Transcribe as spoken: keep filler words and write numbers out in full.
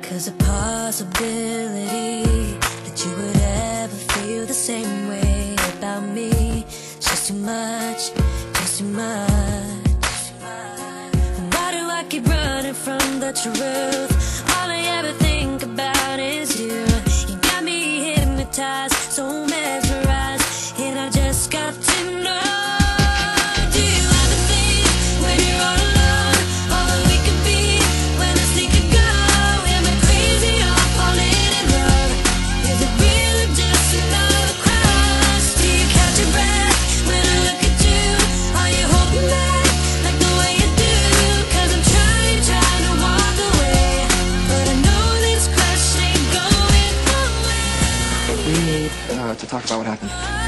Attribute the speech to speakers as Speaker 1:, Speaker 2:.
Speaker 1: 'cause a possibility that you would ever feel the same way about me, it's just too much, just too much. Why do I keep running from the truth? All I ever think about is you. You got me hypnotized, so mesmerized, and I just got to know. Do you ever think when you're all alone, all that we could be when I think of go? Am I crazy or falling in love? Is it really just another cross? Do you catch your breath when I look at you? Are you holding back like the way you do? 'Cause I'm trying, trying to walk away, but I know this crush ain't going away.
Speaker 2: We need uh, to talk about what happened.